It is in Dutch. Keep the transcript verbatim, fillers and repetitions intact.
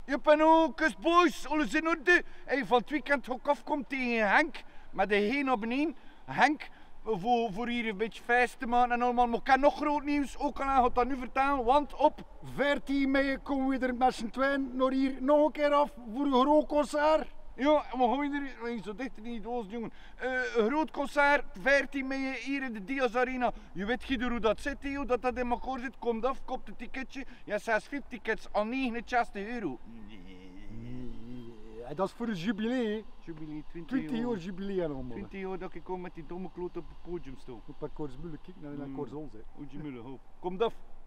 Je bent ook eens boys, alles in orde. Hey, van het weekend ook afkomt tegen Henk, met de heen op beneden. Henk, voor, voor hier een beetje feest te maken en allemaal. Maar ik heb nog groot nieuws, ook al gaat dat nu vertellen, want op veertien mei komen we er met z'n tweeën naar hier nog een keer af voor een groot concert. Ja, maar gaan we er niet zo dicht in die doos, jongen. Uh, een groot concert, veertien mei hier in de Diaz Arena. Je weet Guido hoe dat zit, hoe dat, dat in elkaar zit. Komt af, koopt een ticketje. Ja, zesvijftig tickets al negenenzestig euro. Ja, dat is voor een jubilee. Jubilee, twintig jaar jubilee allemaal. twintig jaar dat ik kom met die domme kloot op het podium sta. Op een koers mullen kijken naar een koers ons. Oetje mullen, hoop. Komt af.